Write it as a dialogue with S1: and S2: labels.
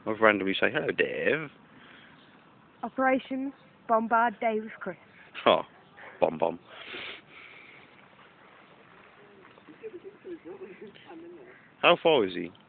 S1: I'll randomly say, hello, Dave.
S2: Operation Bombard Day with Chris.
S1: Oh, bomb. How far is he?